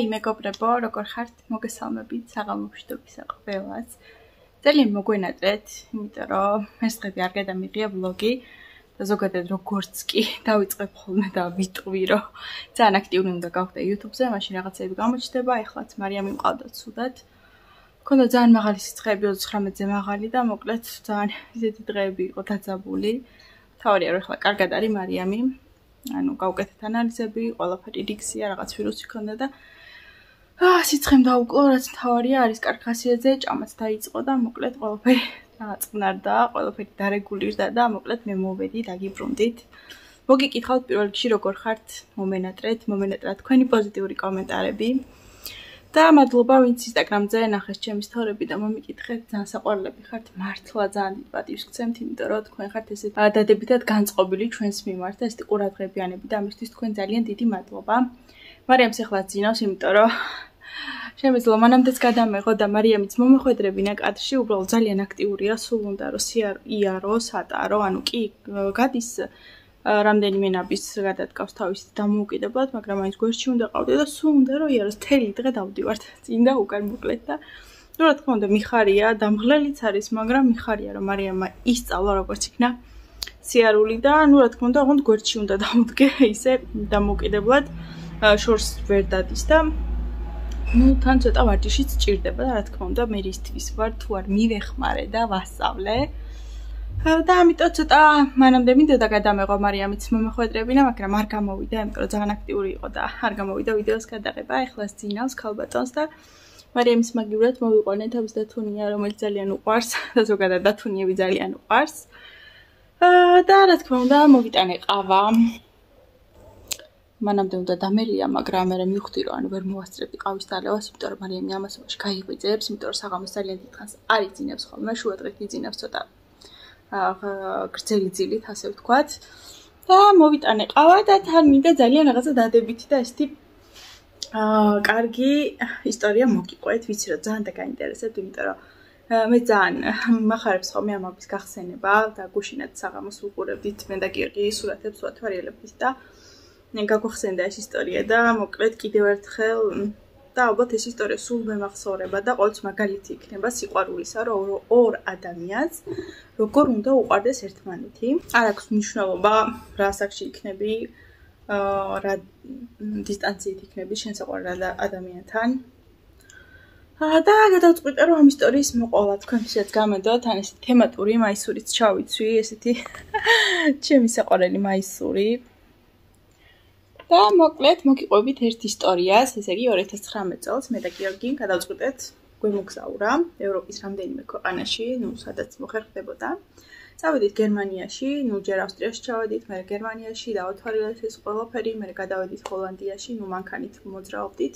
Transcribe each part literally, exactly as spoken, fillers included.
მეგობრებო, როგორ ხართ? მოგესალმებით საღამომშვიდობისა ყველას. ძალიან მოგვენატრეთ, იმიტომ რომ ეს დღეები არ გადამიღია ვლოგი და ზოგადად როგორც კი დავიწყებ ხოლმე და ვიტყვი, რომ ძალიან აქტიური უნდა გავხდე YouTube-ზე, მაშინ რაღაცები გამოჩნდება, ეხლაც მარიამი მყავდა ცუდად. მქონდა ძალიან მაღალი სიცხეები ოცდათხმეტზე მაღალი და მოკლედ ძალიან ისეთი დღეები იყო დაძაბული. თავარია რომ ეხლა კარგად არის მარიამი. ანუ გავუკეთეთ ანალიზები, ყველაფერი რიგზია, რაღაც ვირუსი ქონდა და აა სიცხემ დაუკლო, რაც თავარია არის კარგ ხასიათზე, ჭამაც დაიწყო და მოკლედ ყველაფერი დააწყნარდა, ყველაფერი დარეგულირდა და მოკლედ მე მოვედი, დაგიბრუნდით. მოგიკითხავთ პირველ რიგში როგორ ხართ, მომენატრეთ, მომენატრა თქვენი პოზიტიური კომენტარები. და მადლობა ვინც ინსტაგრამზე ნახეს ჩემი სტორიები და მომიკითხეთ, ძალიან საყვარლები ხართ, მართლა ძალიან დიდ პატივს გცემთ, იმიტომ რომ თქვენ ხართ ესეთ დადებითად განწყობილი ჩვენს მიმართ და ესეთი ყურადღებიანები და ამისთვის თქვენ ძალიან დიდი მადლობა. მარიამს ეხლა ძინავს, იმიტომ რომ შემეძლო მანამდეც გადამეღო და მარიამიც მომეხვედრებინა კადრში, უბრალოდ ძალიან აქტიურია, სულ უნდა რომ იაროს, ატარო, ანუ კი გადის რამდენიმე ნაბის გადადგავს თავის დამოუკიდებლად, მაგრამ მაინც გვერდში უნდა ყავდე და სულ უნდა რომ იაროს თელი დღე დავდივართ წინ და უკან მოკლედ და ну რა თქმა უნდა მიხარია, დამღლელიც არის, მაგრამ მიხარია რომ მარიამმა ისწავლა როგორც იქნა სიარული და ну რა თქმა უნდა ოღონდ გვერდში უნდა დავუდგე ისე დამოუკიდებლად შორს ვერ დადის და ну თან ცოტა ვარჯიშიც სჭირდება და რა თქმა უნდა მე რისთვის ვარ თუ არ მივეხმარე და ვასწავლე და ამიტომ ცოტა მანამდე მინდოდა გადამეღო მარიამიც მომეხვედრებინა, მაგრამ არ გამოვიდა, იმიტომ რომ ძალიან აქტიური იყო და არ გამოვიდა ვიდეოს გადაღება. ეხლა ძინავს ქალბატონს და მარიამის მაგივრად მოვიყვანე თავის დათუნია, რომელიც ძალიან უყვარს და ზოგადად დათუნიები ძალიან უყვარს. და რა თქმა უნდა, მოვიტანე ყავა. მანამდე უნდა დამელია, მაგრამ მე მივხვდი რომ ანუ ვერ მოვასწრებდი ყავის დალევას, იმიტომ რომ მარიამი ამასობაში გაიღვიძებს, იმიტომ რომ საღამოს ძალიან დიდხანს არ იძინებს ხოლმე, შუა დღით იძინებს ცოტა გრძელი ძილით, ასე ვთქვათ. და მოვიტანე ყავა და თან მინდა ძალიან რაღაცა დადებითი და ესეთი აა კარგი ისტორია მოგიყვეთ, ვიცი რომ ძალიან დაგაინტერესებთ, იმიტომ რომ მე ძალიან მახარებს ხოლმე ამების გახსენება და გუშინაც საღამოს ვუყურებდით მე და გიორგი სურათებს ვათვალიერებდით და გაგვახსენდა ეს ისტორია და მოკლედ კიდევ ერთხელ და ალბათ ეს ისტორია სულ მემახსოვრება და ყოველთვის მაგალითი იქნება სიყვარულისა, რომ ორ ადამიანს როგორ უნდა უყვარდეს ერთმანეთი. არ აქვს მნიშვნელობა რა საკში იქნები, რა დისტანციით იქნები შენ საყვარელ ადამიანთან. და გადავწყვიტე რომ ამ ისტორიის მოყოლა თქვენთვისაც გამედოთ, ან ესეთი თემატური მაისურიც ჩავიცვი, ესეთი ჩემი საყვარელი მაისური. და მოკლედ მოგიყვებით ერთ ისტორიას, ესე იგი ორი ათას ცხრამეტ წელს მე და გიორგი გადავწყვიტეთ გვემოგზაურა ევროპის რამდენიმე ქვეყანაში, ну სადაც მოხერხდებოდა. წავედით გერმანიაში, ну ჯერ ავსტრიაში ჩავედით, მე გერმანიაში დავათვალიერეთ ეს ყველაფერი, მე გადავედით ჰოლანდიაში, ну მანქანით მოძრაობდით.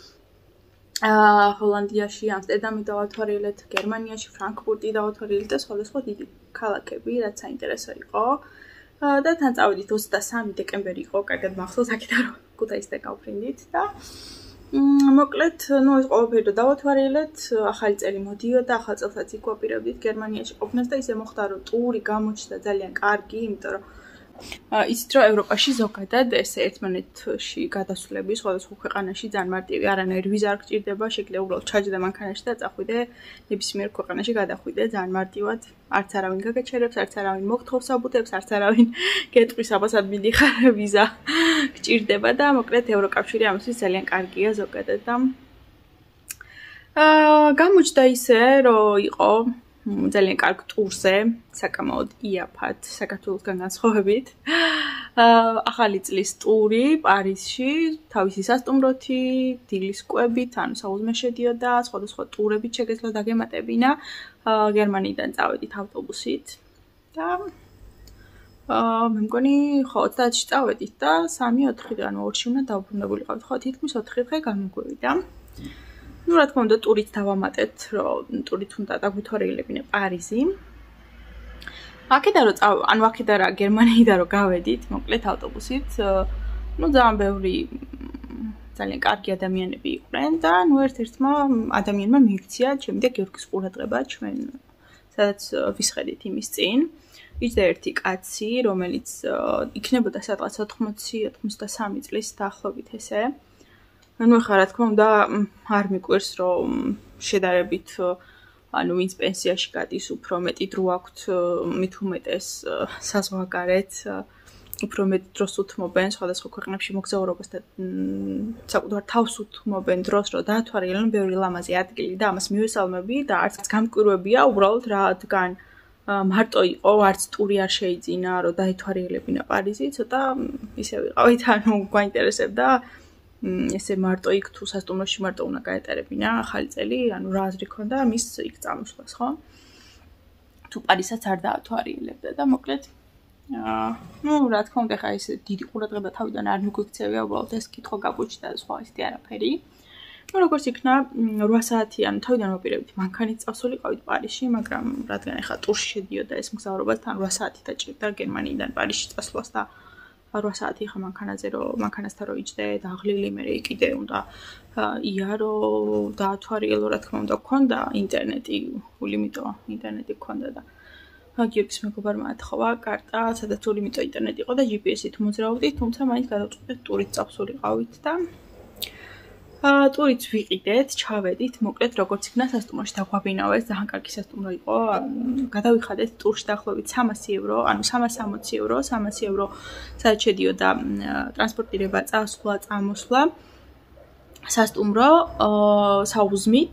აა ჰოლანდიაში, ამსტერდამი დავათვალიერეთ, გერმანიაში, ფრანკფურტი დავათვალიერეთ და სხვადასხვა დიდი ქალაქები, რაც საინტერესო იყო. და თან წავედით ოცდასამი დეკემბერი იყო, კარგად მახსოვს, აქედან რომ ქუთაისიდან გავფრინდით და მოკლედ, ну ეს ყველაფერი დავათვალიერეთ, ახალი წელი მოდიოდა, ახალ წელსაც იქ ვაპირებდით გერმანიაში ყოფნას და ისე მოხდა, რომ ტური გამოჩნდა ძალიან კარგი, იმიტომ რომ იცით რომ ევროპაში ზოგადად ეს ერთმანეთში გადასვლები სხვადასხვა ქვეყანაში ძალიან მარტივი, არანაირი ვიზა არ გჭირდება, შეგიძლია უბრალოდ ჩაჯდე მანქანაში და წახვიდე ნებისმიერ ქვეყანაში გადახვიდე ძალიან მარტივად, არც არავინ გაგაჩერებს, არც არავინ მოგთხოვს საბუთებს, არც არავინ გეტყვის აბასად მიდიხარ ვიზა გჭირდება და მოკლედ ევროკავშირი ამისთვის ძალიან კარგია ზოგადად და აა გამოჩნდა ისე რომ იყო ძალიან კარგ ტურზე, საკამოდ იაფად, საქართველოსგან განსხვავებით. ახალი წლის ტური პარიზში, თავისი სასტუმროთი, დილის კვებით, ანუ საუზმე შედიოდა, სხვადასხვა ტურებით შეგეძლო დაგემატებინა. გერმანიიდან წავედით ავტობუსით და აა მე მგონი ხო ოცდაათში წავედით და სამი ოთხი დღე ანუ ორში უნდა დავბრუნებულიყავით, ხო თითქმის ოთხი დღე გამოგვივიდა. ну რა თქმა უნდა ტურით დავამატეთ, რომ ტურით უნდა დაგვითვალიერებინა პარიზი. აქედან რომ წავ, ანუ აქედან რა გერმანიიდან რომ გავედით, მოკლედ ავტობუსით, ну ძალიან ბევრი ძალიან კარგი ადამიანები იყვნენ და ну ერთ-ერთმა ადამიანმა მიიქცია ჩემი და გიორგის ყურადღება ჩვენ სადაც ვისხედით იმის წინ. იჯდა ერთი კაცი, რომელიც იქნებოდა სადღაც ოთხმოცი ოცდასამი წლის დაახლოებით ესე. ანუ ხა რა თქმა უნდა არ მიკვირს რომ შედარებით ანუ ვინც პენსიაში გადის უფრო მეტი დრო აქვთ მით უმეტეს საზღვარგარეთ უფრო მეტ დროს უთმობენ სხვადასხვა ქვეყნებში მოგზაურობას და საკუთარ თავს უთმობენ დროს რომ დაათვალიერებენ ბევრი ლამაზი ადგილი და ამას მივესალმები და არც გამკვირვებია უბრალოდ რადგან მარტო იყო არც ტური არ შეიძინა რომ დაეთვალიერებინა პარიზი ცოტა ისე ვიყავით ანუ გვაინტერესებდა ესე მარტო იქ თუ სასტუმროში მარტო უნდა გაეტარებინა ახალი წელი ანუ რა აზრი ქონდა მის იქ წამოსვლას ხო თუ პარიზსაც არ დაათვალიერებდა და მოკლედ აა ნუ რა თქმა უნდა ხა ეს დიდი ყურადღება თავიდან არ მიგვიქცევია უბრალოდ ეს კითხვა გაგვიჩნდა და სხვა ისეთი არაფერი ნუ როგორც იქნა რვა საათი ანუ თავიდან ვაპირებთ მანქანით წავსულიყავით პარიზში მაგრამ რადგან ეხა ტურში შედიოდა ეს მგზავრობა თან რვა საათი დაჭირდა გერმანიიდან პარიზში წასვლას და რვა საათი ხა მანქანაზე რომ მანქანასთან რომ იჯდე და აღლილი მე კიდე უნდა იარო დაათვალიერო რა თქმა უნდა გქონდა ინტერნეტი ულიმიტო ინტერნეტი გქონდა და გიორგის მეგობარმა ათხოვა კარტა სადაც ულიმიტო ინტერნეტი იყო და ჯი პი ესი-ით მოძრაობდით თუმცა მაინც გადავწყვეტეთ ტურით წავსულიყავით და აა ტურიც ვიყიდეთ ჩავედით მოკლედ როგორც იქნა სასტუმროში დაგვაბინავეს ძალიან კარგი სასტუმრო იყო გადავიხადეთ ტურში დაახლოებით სამასი ევრო ანუ სამას ოცი ევრო სამასი ევრო სადაც შედიოდა ტრანსპორტირება წასვლა წამოსვლა სასტუმრო საუზმით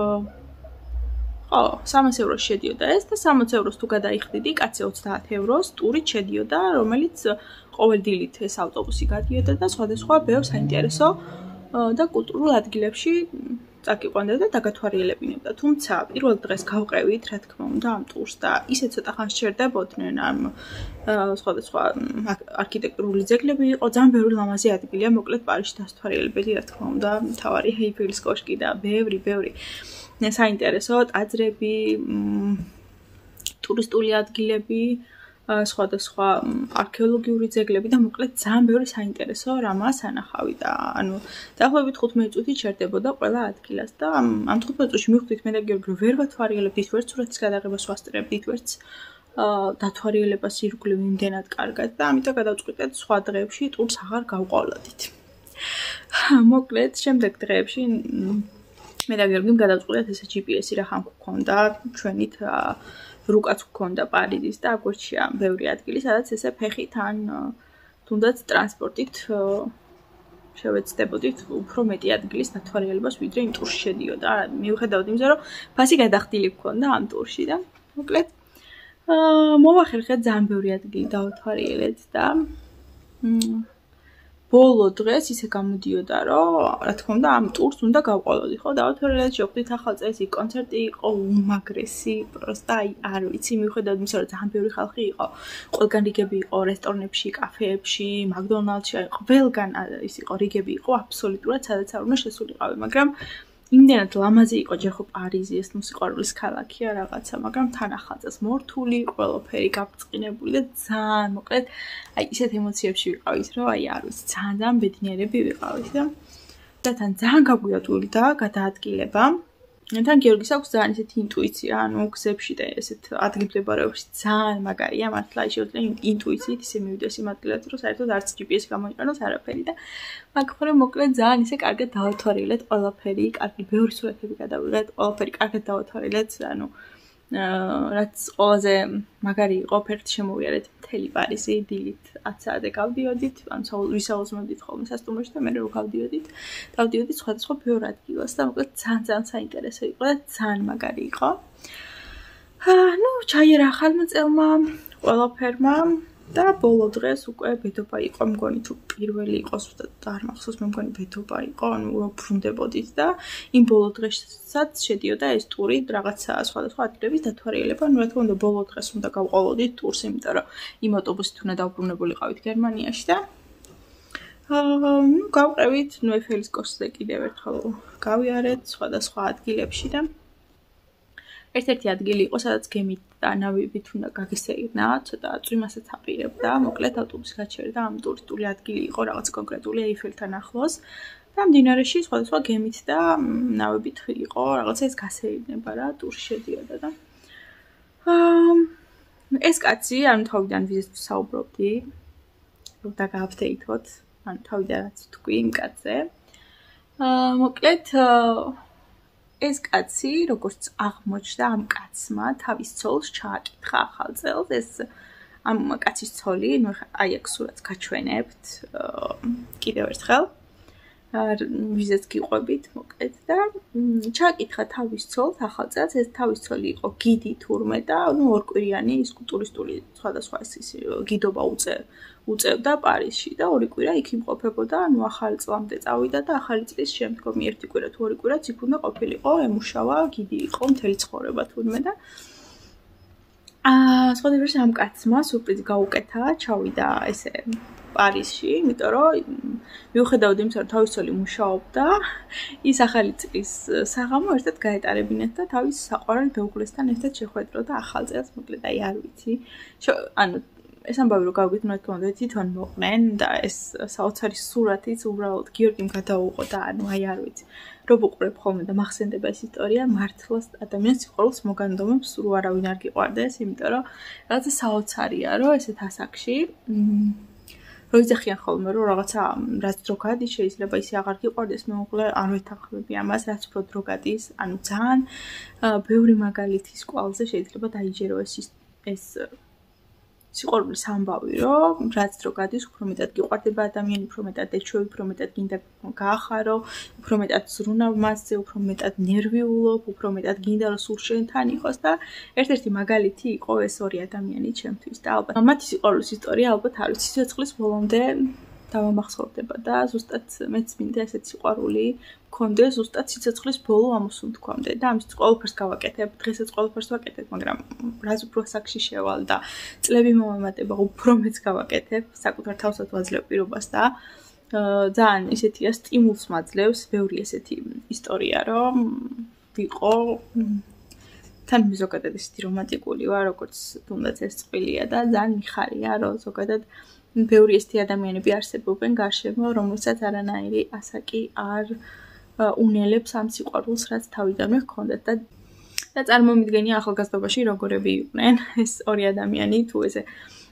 ხო სამას ევროს შედიოდა ეს და სამოცი ევროს თუ გადაიხდიდი კაცი ოცდაათი ევროს ტურით შედიოდა რომელიც ყოველ დილით ეს ავტობუსი გადიოდა და სხვადასხვა ბევრ საინტერესო და კულტურულ ადგილებში წაგიყვანდა და დაგათვალიერებინებდა. თუმცა პირველ დღეს გავყევით, რა თქმა უნდა, ამ ტურს და ისე ცოტა ხანს სჭირდებოდნენ ამ სხვადასხვა არქიტექტურული ძეგლები იყო, ძალიან ბევრი ლამაზი ადგილია, მოკლედ პარიზში დასთვალიერებელი, რა თქმა უნდა, მთავარი ეიფელის კოშკი და ბევრი, ბევრი საინტერესო ტაძრები, ტურისტული ადგილები სხვადასხვა არქეოლოგიური ძეგლები და მოკლედ ძალიან ბევრი საინტერესო რამაა სანახავი და ანუ დაახლოებით თხუთმეტი წუთი ჩერდებოდა ყველა ადგილას და ამ თხუთმეტი წუთში მივხვდით მე და გიორგი ვერ ვათვალიერებდით ვერც სურათის გადაღებას ვასწრებდით ვერც დათვალიერებას ირგვლივ იმდენად კარგად და ამიტომ გადავწყვიტეთ სხვა დღეებში ტურს აღარ გავყოლოდით. მოკლედ შემდეგ დღეებში მე და გიორგიმ გადავწყვიტეთ ესე ჯი პი ესი რა ხან გქონდა ჩვენით რუკაც გქონდა პარიზის და აგვერჩია ბევრი ადგილი, სადაც ესე ფეხით ან თუნდაც ტრანსპორტით შევეცდებოდით უფრო მეტი ადგილის დათვალიერებას, ვიდრე იმ ტურში შედიოდა. მიუხედავად იმისა, რომ ფასი გადახდილი გქონდა ამ ტურში და მოკლედ მოვახერხეთ ძალიან ბევრი ადგილი დავათვალიერეთ და ბოლო დღეს ისე გამოდიოდა, რომ რა თქმა უნდა ამ ტურს უნდა გავყოლოდი, ხო? დავათვალიერეთ, შევხვდით ახალ წელს, იქ კონცერტი იყო უმაგრესი, პროსტა აი არ ვიცი, მიუხედავად იმისა, რომ ძალიან ბევრი ხალხი იყო, ყველგან რიგები იყო რესტორნებში, კაფეებში, მაკდონალდში, აი ყველგან ის იყო რიგები იყო აბსოლუტურად, სადაც არ უნდა შესულიყავი, მაგრამ იმდენად ლამაზი იყო ჯერ ხო პარიზი ეს ნუ სიყვარულის ქალაქია რაღაცა, მაგრამ თან ახალწელს მორთული, ყველაფერი გაბრწყინებული და ძალიან მოკლედ აი ისეთ ემოციებში ვიყავით, რომ აი არ ვიცი, ძალიან ძალიან ბედნიერები ვიყავით და და თან ძალიან გაგვიატვირდა გადაადგილება. თან გიორგის აქვს ძალიან ისეთი ინტუიცია, ანუ გზებში და ესეთ ადგილმდებარეობებში ძალიან მაგარია, მართლა შეუძლია ინტუიციით ისე მივიდეს იმ ადგილად, რომ საერთოდ არც ჯი პი ესი გამოიყენოს არაფერი და მაგხრივ მოკლედ ძალიან ისე კარგად დავათვალიერეთ ყველაფერი, კარგი ბევრი სურათები გადავიღეთ, ყველაფერი კარგად დავათვალიერეთ, ანუ რაც ყველაზე მაგარი იყო, ფერთ შემოვიარეთ მთელი პარიზი, დილით ათ საათზე გავდიოდით, ანუ ვისაუზმებდით ხოლმე სასტუმროში და მე რო გავდიოდით, დავდიოდით სხვადასხვა ბევრ ადგილას და მოკლედ ძალიან ძალიან საინტერესო იყო და ძალიან მაგარი იყო. აა, ნუ ჩაიერა ახალმა წელმა, ყველაფერმა და ბოლო დღეს უკვე ბედობა იყო, მგონი თუ პირველი იყოს და არ მახსოვს, მე მგონი ბედობა იყო, ანუ ვბრუნდებოდით და იმ ბოლო დღესაც შედიოდა ეს ტური რაღაცა სხვადასხვა ადგილების დათვალიერება, ნუ რა თქმა უნდა ბოლო დღეს უნდა გავყოლოდით ტურს, იმიტომ რომ იმ ავტობუსით უნდა დავბრუნებულიყავით გერმანიაში და აა, ნუ გავყევით, ნუ ეიფელის კოშკზე კიდევ ერთხელ გავიარეთ სხვადასხვა ადგილებში და ერთ-ერთი ადგილი იყო, სადაც გემით და ნავებით უნდა გაგესეირნა, ცოტა წვიმასაც აპირებდა, მოკლედ ავტობუსი გაჩერდა, ამ ტურისტული ადგილი იყო, რაღაც კონკრეტული ეიფელთან ახლოს და მდინარეში სხვადასხვა გემით და ნავებით იყო, რაღაცა ეს გასეირნება რა, ტურში შედიოდა და აა ეს კაცი, ანუ თავიდან ვიზით ვსაუბრობდი, რომ დაგააფთეითოთ, ანუ თავიდანაც თქვი იმ კაცზე. აა მოკლედ ეს კაცი, როგორც აღმოჩნდა ამ კაცმა, თავის ცოლს ჩააკითხა ახალ წელს, ეს ამ კაცის ცოლი, ნუ აი აქ სურათს გაჩვენებთ, კიდევ ერთხელ. ვიზეც გიყვებით, მოკლედ და ჩააკითხა თავის ცოლს ახალ წელს, ეს თავის ცოლი იყო გიდი თურმე და ნუ ორკვირიანი ის ტურისტული სხვადასხვა ის გიდობა უწევდა პარიზში და ორი კვირა იქ იმყოფებოდა, ანუ ახალი წლამდე წავიდა და ახალი წლის შემდგომი ერთი კვირა თუ ორი კვირაც იქ უნდა ყოფილიყო, ემუშავა, გიდი იყო მთელი ცხოვრება თურმე და აა სხვადასხვა ამ კაცმა სურპრიზი გაუკეთა, ჩავიდა ესე პარიზში, იმიტომ რომ მიუხედავად იმისა, რომ თავის ცოლი მუშაობდა, ის ახალი წლის საღამო ერთად გაეტარებინათ და თავის საყვარელ მეუღლესთან ერთად შეხვედროდა ახალ წელს, მოკლედ აი არ ვიცი. ანუ ეს ამბავი რომ გავიგეთ, რა თქმა უნდა, თვითონ მოყნენ და ეს საოცარი სურათიც უბრალოდ გიორგიმ გადაუღო და ანუ აი არ ვიცი. რო ვუყურებ ხოლმე და მახსენდება ეს ისტორია, მართლაც ადამიანს სიყვარულს მოგანდომებს, სულ არავინ არ გიყვარდეს, იმიტომ რომ რაღაცა საოცარია, რომ ესეთ ასაკში რო იძახიან ხოლმე, რომ რაღაცა რაც დრო გადის, შეიძლება ისე აღარ გიყვარდეს მეუღლე, არ ვეთანხმები ამას, რაც უფრო დრო გადის, ანუ ძალიან ბევრი მაგალითის კვალზე შეიძლება დაიჯერო ეს ეს სიყვარულის ამბავი, რომ რაც დრო გადის, უფრო მეტად გიყვარდება ადამიანი, უფრო მეტად ეჩვევი, უფრო მეტად გინდა გაახარო, უფრო მეტად ზრუნავ მასზე, უფრო მეტად ნერვიულობ, უფრო მეტად გინდა რომ სულ შენთან იყოს და ერთ-ერთი მაგალითი იყო ეს ორი ადამიანი ჩემთვის და ალბათ მათი სიყვარულის ისტორია ალბათ არ ვიცი, სიცოცხლის ბოლომდე დავამახსოვრდება და ზუსტად მეც მინდა ესეთ სიყვარული მქონდეს ზუსტად სიცოცხლის ბოლო ამოსუნთქვამდე და ამის ყველაფერს გავაკეთებ, დღესაც ყველაფერს ვაკეთებ, მაგრამ რაც უფრო ასაკში შევალ და წლები მომემატება, უფრო მეც გავაკეთებ, საკუთარ თავსაც ვაძლევ პირობას და ძალიან ისეთია სტიმულს მაძლევს, ბევრი ესეთი ისტორია, რომ ვიყო თან ზოგადად ესეთი რომანტიკული ვარ, როგორც თუნდაც ეს წყვილია და ძალიან მიხარია, რომ ზოგადად ბევრი ესეთი ადამიანები არსებობენ გარშემო, რომელსაც არანაირი ასაკი არ უნელებს ამ სიყვარულს, რაც თავიდანვე ჰქონდათ და და წარმომიდგენია ახალგაზრდობაში როგორები იყვნენ ეს ორი ადამიანი, თუ ესე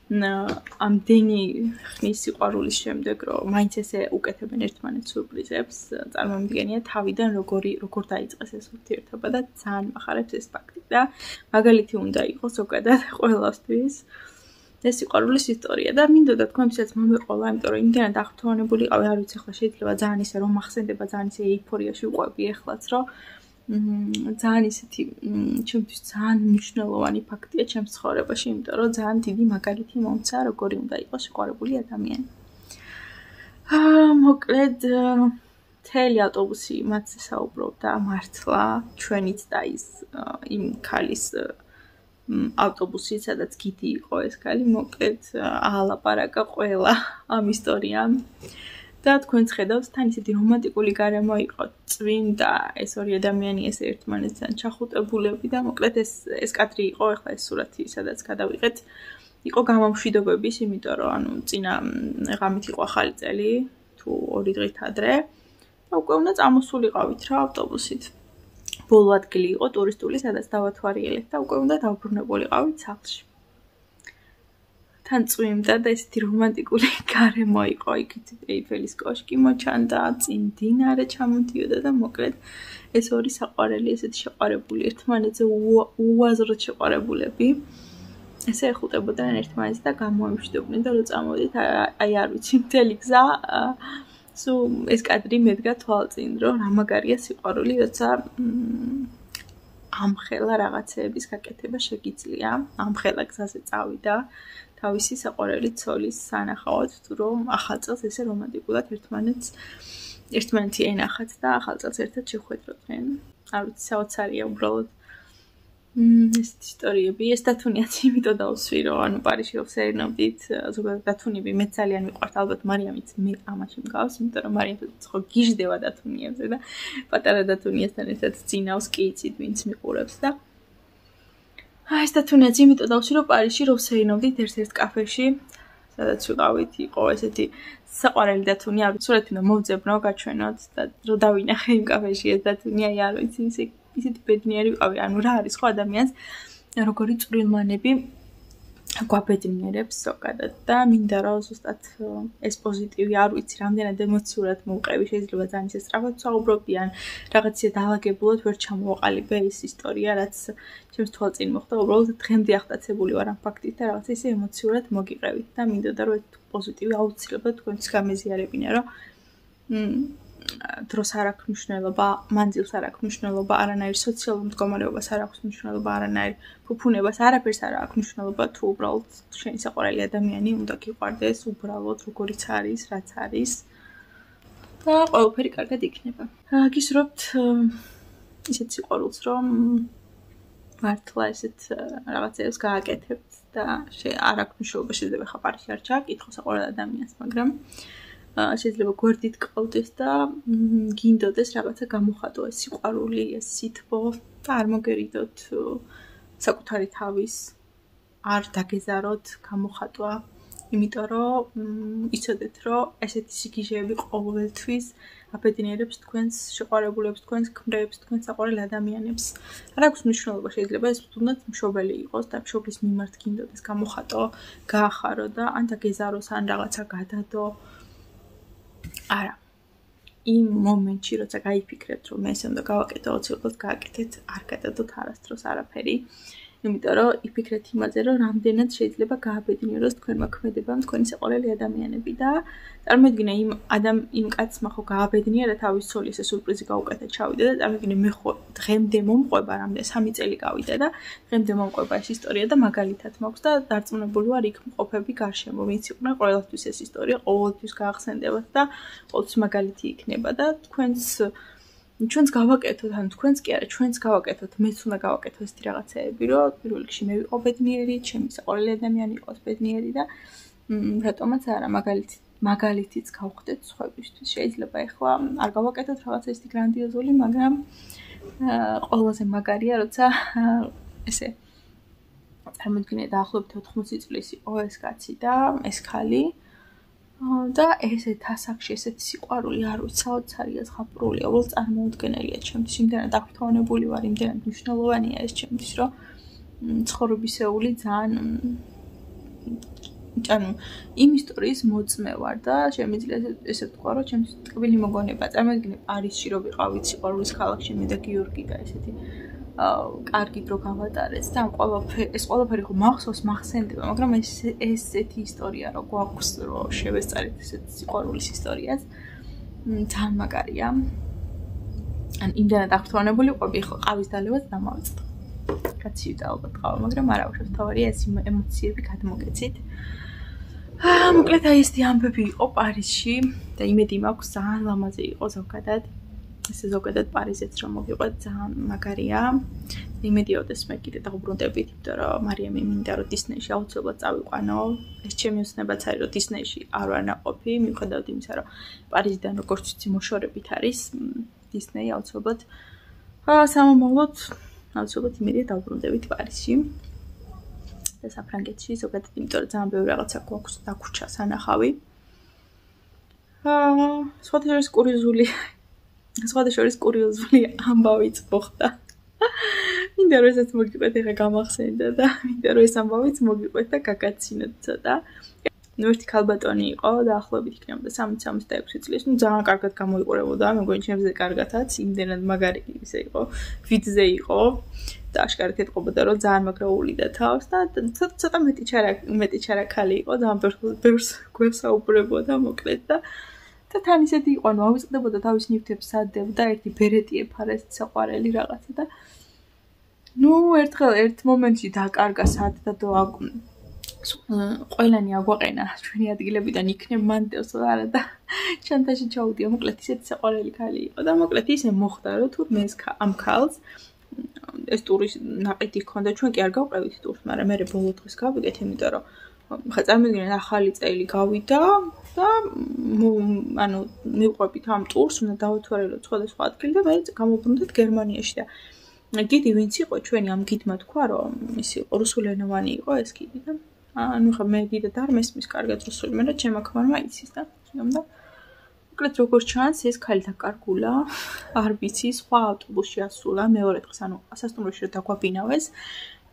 ამდენი ხნის სიყვარულის შემდეგ, რომ მაინც ესე უკეთებენ ერთმანეთს სურპრიზებს, წარმომიდგენია თავიდან როგორი როგორ დაიწყეს ეს ურთიერთობა და ძალიან მახარებს ეს ფაქტი და მაგალითი უნდა იყოს ზოგადად ყველასთვის. ეს სიყვარულის ისტორია და მინდოდა თქვენთვისაც მომეყოლა, იმიტომ რომ იმდენად აღფრთოვანებული ყავი, არ ვიცი ახლა შეიძლება ძალიან ისე რომ მახსენდება, ძალიან ისე ეიფორიაში ვყვები ახლაც, რომ ძალიან ისეთი ჩემთვის ძალიან მნიშვნელოვანი ფაქტია ჩემს ცხოვრებაში, იმიტომ რომ ძალიან დიდი მაგალითი მომცა, როგორი უნდა იყოს სიყვარებული ადამიანი. აა მოკლედ მთელი ავტობუსი მათზე საუბრობდა მართლა, ჩვენიც და ის იმ ქალის ავტობუსი, სადაც გიდი იყო ეს ქალი, მოკლედ აალაპარაკა ყველა ამ ისტორიამ. და თქვენც ხედავთ, თან ისეთი რომანტიკული გარემო იყო, წვიმდა ეს ორი ადამიანი ესე ერთმანეთთან ჩახუტებულები და მოკლედ ეს ეს კადრი იყო, ახლა ეს სურათი, სადაც გადავიღეთ, იყო გამომშვიდობების, იმიტომ რომ ანუ წინა ღამით იყო ახალი წელი, თუ ორი დღით ადრე და უკვე უნდა წამოსულიყავით რა ავტობუსით. ბოლო ადგილი იყო ტურისტული, სადაც დავათვალიერეთ და უკვე უნდა დავბრუნებულიყავით სახლში. თან წვიმდა და ესეთი რომანტიკული გარემო იყო, იქით ეიფელის კოშკი მოჩანდა, წინ მდინარე ჩამოდიოდა და მოკლედ ეს ორი საყვარელი, ესეთი შეყვარებული ერთმანეთზე უაზროდ შეყვარებულები ესე ეხუტებოდნენ ერთმანეთს და გამოემშვიდობდნენ და რო წამოვიდეთ, აი არ ვიცი, მთელი გზა სულ ეს კადრი მედგა თვალწინ, რომ რა მაგარია სიყვარული, როცა ამხელა რაღაცეების გაკეთება შეგიძლია, ამხელა გზაზე წავიდა თავისი საყვარელი ცოლის სანახავად, თუ რომ ახალ წელს ესე რომანტიკულად ერთმანეთს ერთმანეთი ენახათ და ახალ წელს ერთად შეხვედროდნენ. არ ვიცი, საოცარია უბრალოდ. ეს ისტორიები, ეს დათუნიაც იმიტომ დავსვი, რომ ანუ პარიზში ვსერნობდით, ზოგადად დათუნები მე ძალიან მიყვართ, ალბათ მარიამიც მე ამაში მგავს, იმიტომ რომ მარიამს ხო გიждდება დათუნიებზე და პატარა დათუნიასთან ერთად წინავს კი იცით, ვინც მიყურებს და აი ეს დათუნიაც იმიტომ დავსვი, რომ პარიზში ვსერნობდით ერთ-ერთ კაფეში, სადაც ვიყავით, იყო ესეთი საყვარელი დათუნი, არ ვიცი, სურათი უნდა მოვძებნო, გაჩვენოთ და რო დავინახე იმ კაფეში ეს დათუნი, აი არ ვიცი, ისე ისეთი ბედნიერი ვიყავი, ანუ რა არის ხო ადამიანს, როგორი წვრილმანები გვაბედნიერებს ზოგადად და მინდა რომ ზუსტად ეს პოზიტივი არ ვიცი რამდენად ემოციურად მოვყევი შეიძლება ძალიან ისე სწრაფად ვსაუბრობდი ან რაღაცა დაალაგებულად ვერ ჩამოვაყალიბე ეს ისტორია რაც ჩემს თვალწინ მოხდა უბრალოდ დღემდე აღტაცებული ვარ ამ ფაქტით და რაღაცა ისე ემოციურად მოგიყევით და მინდოდა რომ ეს პოზიტივი აუცილებლად თქვენთვის გამეზიარებინა რომ დროს არ აქვს მნიშვნელობა, მანძილს არ აქვს მნიშვნელობა, არანაირ სოციალურ მდგომარეობას არ აქვს მნიშვნელობა, არანაირ ფუფუნებას არაფერს არ აქვს მნიშვნელობა, თუ უბრალოდ შენი საყვარელი ადამიანი უნდა გიყვარდეს, უბრალოდ როგორიც არის, რაც არის და ყველაფერი კარგად იქნება. გისურვებთ ისეთ სიყვარულს, რომ მართლა ესეთ რაღაცებს გააკეთებთ და არ აქვს მნიშვნელობა შეიძლება ხა პარიზში არ ჩააკითხო საყვარელ ადამიანს, მაგრამ შეიძლება გვერდით გყავდეს და გინდოდეს რაღაცა გამოხატო ეს სიყვარული, ეს სითბო და არ მოგერიდოთ საკუთარი თავის არ დაგეზაროთ გამოხატვა, იმიტომ რომ იცოდეთ რომ ესეთი სიგიჟეები ყოველთვის აბედნიერებს თქვენს შეყვარებულებს, თქვენს ქმრებს, თქვენს საყვარელ ადამიანებს. არ აქვს მნიშვნელობა შეიძლება ეს თუნდაც მშობელი იყოს და მშობლის მიმართ გინდოდეს გამოხატო, გაახარო და ან დაგეზაროს ან რაღაცა გადადო. არა. იმ მომენტში, როცა გაიფიქრებთ, რომ მე ესე უნდა გავაკეთო, აუცილებლად გააკეთეთ, არ გადადოთ არასდროს არაფერი. იმიტომ რომ იფიქრეთ იმაზე, რომ რამდენად შეიძლება გააბედნიეროს თქვენმა ქმედებამ თქვენი საყვარელი ადამიანები და წარმოიდგინე იმ ადამ იმ კაცმა ხო გააბედნიერა თავის ცოლის ეს სურპრიზი გაუკეთა ჩავიდა და წარმოიდგინე მე ხო დღემდე მომყვება რამდენ სამი წელი გავიდა და დღემდე მომყვება ეს ისტორია და მაგალითად მაქვს და დარწმუნებული ვარ იქ მყოფები გარშემო ვინც იყვნენ ყოველთვის ეს ისტორია ყოველთვის გაახსენდებათ და ყოველთვის მაგალითი იქნება და თქვენს ჩვენს გავაკეთოთ, ან თქვენს კი არა, ჩვენს გავაკეთოთ, მეც უნდა გავაკეთო ესეთი რაღაცეები, რომ პირველ რიგში მე ვიყო ბედნიერი, ჩემი საყვარელი ადამიანი იყოს ბედნიერი და რატომაც არა, მაგალითი მაგალითიც გავხდეთ სხვებისთვის. შეიძლება ეხლა არ გავაკეთოთ რაღაცა ისეთი გრანდიოზული, მაგრამ ყველაზე მაგარია, როცა ესე წარმოიდგინე დაახლოებით ოთხმოცი წლის იყო ეს კაცი და ეს ხალი და ესეთ ასაკში ესეთი სიყვარული არ ვიცი საოცარია ზღაპრულია, უბრალოდ წარმოუდგენელია ჩემთვის, იმდენად აღფრთოვანებული ვარ, იმდენად მნიშვნელოვანია ეს ჩემთვის, რომ ცხოვრებისეული ძალიან ანუ იმ ისტორიის მოწმე ვარ და შემიძლია ესე ვთქვა, რომ ჩემთვის ტკბილი მოგონება. წარმოიდგინე პარიზში რო ვიყავით სიყვარულის ქალაქში მე და გიორგი და ესეთი კარგი დრო გავატარეთ და ამ ყველაფერი ეს ყველაფერი ხო მახსოვს მახსენდება, მაგრამ ეს ესეთი ისტორია რო გვაქვს რო შევესწარით ესეთი სიყვარულის ისტორიას ძალიან მაგარია. ან იმდენად აღფრთოვანებული ყვები ხო ყავის დალევაც დამავიწყდა. კაცივდა ალბათ ყავა, მაგრამ არა უშავს თავარია ეს ემოციები გადმოგეცით. აა მოკლედ აი ესეთი ამბები იყო პარიზში და იმედი მაქვს ძალიან ლამაზი იყო ზოგადად. ესე ზოგადად პარიზეც რომ მოგიყვეთ ძალიან მაგარია. იმედიოდეს მე კიდე დავუბრუნდებით, იმიტომ რომ მარიამი მინდა რომ დისნეიში აუცილებლად წავიყვანო. ეს ჩემი ოცნებაც არის რომ დისნეიში არ ვარ ნაყოფი, მიუხედავად იმისა რომ პარიზიდან როგორც ვიცი მოშორებით არის დისნეი აუცილებლად სამომავლოდ აუცილებლად იმედია დავუბრუნდებით პარიზში. და საფრანგეთში ზოგადად იმიტომ რომ ძალიან ბევრი რაღაცა გვაქვს დაგვრჩა სანახავი. აა სხვადასხვა კურიოზული სხვადასხვა კურიოზული ამბავიც მოხდა. მინდა რომ ესაც მოგიყვეთ ეხა გამახსენდა და მინდა რომ ეს ამბავიც მოგიყვეთ და გაგაცინოთ ცოტა. ნუ ერთი ქალბატონი იყო დაახლოებით იქნებოდა სამი სამოცდა ექვსი წლის, ნუ ძალიან კარგად გამოიყურებოდა, მეგონი ჩემზე კარგათაც, იმდენად მაგარი ისე იყო, ვიდზე იყო და აშკარად ეთყობოდა რომ ძალიან მაგრაული და თავს და ცოტა მეტი ჩარა მეტი ჩარა ქალი იყო, ძალიან ბევრს გვესაუბრებოდა მოკლედ და და თან ისეთი იყო, ნუ ავიწყდებოდა თავის ნივთებს სადდებდა, ერთი ბერეტი ეფარა ეს საყვარელი რაღაცა და ნუ ერთხელ ერთ მომენტში დაკარგა სად და დო ყველანი აგვაყენა ჩვენი ადგილებიდან იქნებ მანდელს არა და ჩანთაში ჩაუდია, მოკლედ ისეთი საყვარელი ქალი იყო და მოკლედ ისე მოხდა რომ თუ მე ამ ქალს ეს ტურის ნაყიდი ჰქონდა, ჩვენ კი არ გავყევით ტურს, მაგრამ მე ბოლო დღეს გავიგეთ, იმიტომ რომ ხა წარმოიდგინეთ ახალი წელი გავიდა და ანუ მივყვებით ამ ტურს, უნდა დავეთვალიეროთ სხვადასხვა ადგილი და მე გამოვბრუნდეთ გერმანიაში და გიდი ვინც იყო ჩვენი ამ გიდმა თქვა რომ ის იყო რუსულენოვანი იყო ეს გიდი და ანუ ხა მე დიდად არ მესმის კარგად რუსული, მაგრამ ჩემო ქმარმა იცის და და მოკლედ როგორც ჩანს ეს ქალი დაკარგულა, არ ვიცი, სხვა ავტობუსში ასულა მეორე დღეს, ანუ სასტუმროში რომ დაგვაბინავეს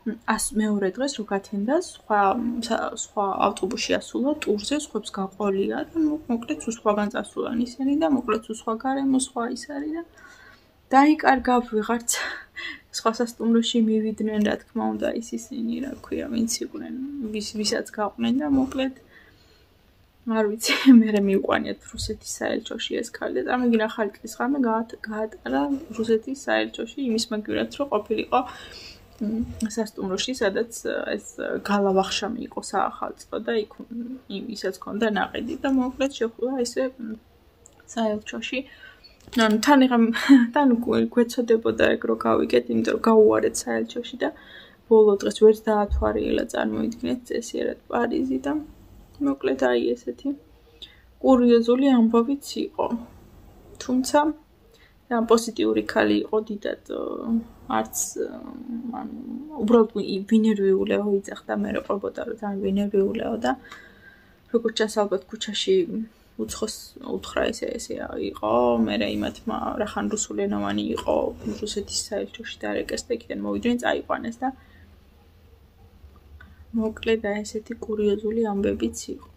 მეორე დღეს რო გათენდა სხვა სხვა ავტობუსში ასულა ტურზე, სხვებს გაყოლია და მოკლედ სხვაგან წასულან ისინი და მოკლედ სხვა გარემო სხვა ის არის და დაიკარგა ვიღარც სხვა სასტუმროში მივიდნენ, რა თქმა უნდა, ის ისინი, რა ქვია, ვინც იყვნენ, ვის ვისაც გაყვნენ და მოკლედ არ ვიცი, მე მივყვანიათ რუსეთის საელჩოში ეს ქალი და წარმოგიდგენ ახალი წლის ღამე გაატარა რუსეთის საელჩოში იმის მაგივრად, რომ ყოფილიყო სასტუმროში, სადაც ეს გალავახშამი იყო საახალწლო და იქ ისაც ქონდა ნაყიდი და მოკლედ შეხვდა ესე საელჩოში. ანუ თან იღა თან გვეცოდებოდა ეგ რო გავიგეთ, იმიტომ რომ გაუარეთ საელჩოში და ბოლო დღეს ვერც დაათვალიერა წარმოიდგინეთ წესიერად პარიზი და მოკლედ აი ესეთი კურიოზული ამბავიც იყო. თუმცა და პოზიტიური ქალი იყო დიდად არც ანუ უბრალოდ ვინერვიულეო იწახდა მე რო ყოფოდა რომ ძალიან ვინერვიულეო და როგორც ჩანს ალბათ ქუჩაში უცხოს უთხრა ესე ესე იყო მე იმათმა რახან რუსულენოვანი იყო რუსეთის საელჩოში დარეკეს და იქიდან მოვიდნენ წაიყვანეს და მოკლედ აი ესეთი კურიოზული ამბებიც იყო.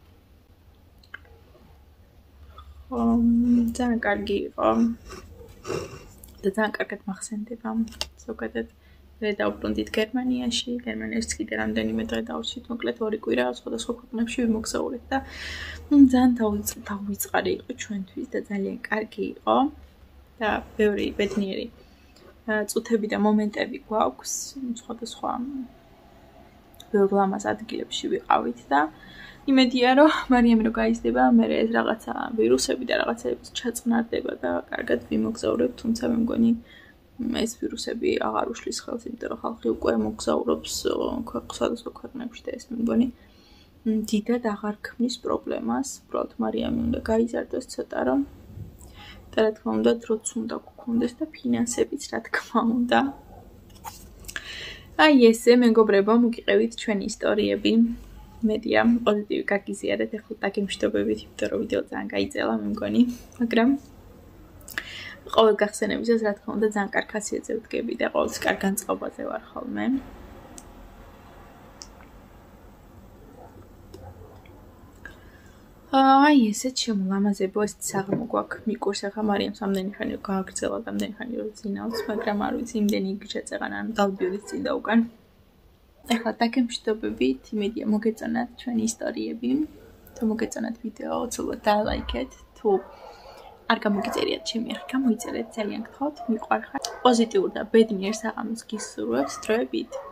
ძალიან კარგი იყო და ძალიან კარგად მახსენდება ზოგადად დღე დავბრუნდით გერმანიაში, გერმანიაში კიდე რამდენიმე დღე დავჭით, მოკლედ ორი კვირა სხვადასხვა ქვეყნებში ვიმოგზაურეთ და ძალიან დავიწყარი იყო ჩვენთვის და ძალიან კარგი იყო და ბევრი ბედნიერი წუთები და მომენტები გვაქვს სხვადასხვა ბევრ ლამაზ ადგილებში ვიყავით და იმედია რომ მარიამი რო გაიზრდება, მე ეს რაღაცა ვირუსები და რაღაცეების ჩაწყნარდება და კარგად ვიმოგზაურებ, თუმცა მე მგონი ეს ვირუსები აღარ უშლის ხელს, იმიტომ რომ ხალხი უკვე მოგზაურობს სხვადასხვა ქვეყნებში და ეს მე მგონი დიდად აღარ ქმნის პრობლემას. უბრალოდ მარიამი უნდა გაიზარდოს ცოტა რომ და რა თქმა უნდა დროც უნდა გქონდეს და ფინანსებიც რა თქმა უნდა. აი ესე მეგობრებო, მოგიყევით ჩვენი ისტორიები. მედია პოზიტივი გაგიზიარეთ, ახლა დაგემშვიდობებით, იმიტომ რომ ვიდეო ძალიან გაიწელა მე მგონი, მაგრამ ყოველ გახსენებისას რა თქმა უნდა ძალიან კარგ ხასიათზე ვდგები და ყოველთვის კარგ განწყობაზე ვარ ხოლმე. აი ესეც შემოლამაზებო, ეს საღამო გვაქვს მიკურს, ახლა მარიამს ამდენი ხანი რომ გააგრძელა, ამდენი ხანი რომ ძინავს, მაგრამ არ ვიცი, იმდენი იგი შეწეღან, ანუ დავდიოდი წინ და უკან. ახლა დაგემშვიდობებით, იმედია მოგეწონათ ჩვენი ისტორიები, თუ მოგეწონათ ვიდეო, უცბად დალაიქეთ, თუ არ გამოგიწერიათ ჩემი ახლა გამოიწერეთ, ძალიან გთხოვთ, მიყვარხარ. პოზიტიურ და ბედნიერ საღამოს გისურვებთ, დროებით.